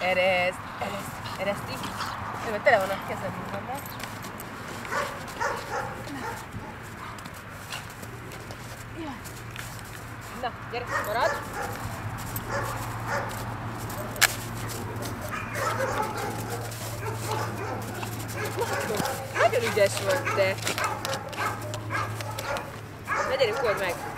Ereszd így. Nem, mert tele van a kezem mindennel. Na, gyere, maradj! Nagyon ügyes vagy te! Ne gyerünk, old meg!